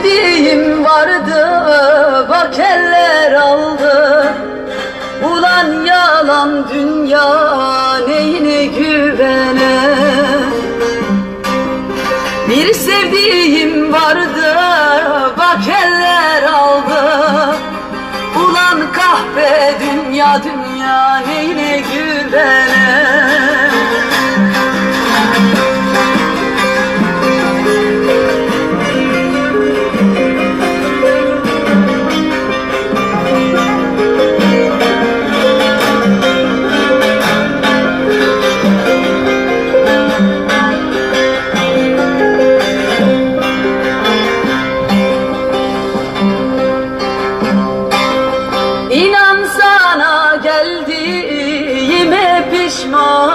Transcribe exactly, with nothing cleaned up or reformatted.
sevdiğim vardı, bak eller aldı. Ulan yalan dünya, neyine güvene? Bir sevdiğim vardı, bak eller aldı. Ulan kahpe dünya, dünya neyine güvene? İnan sana geldiğime pişman.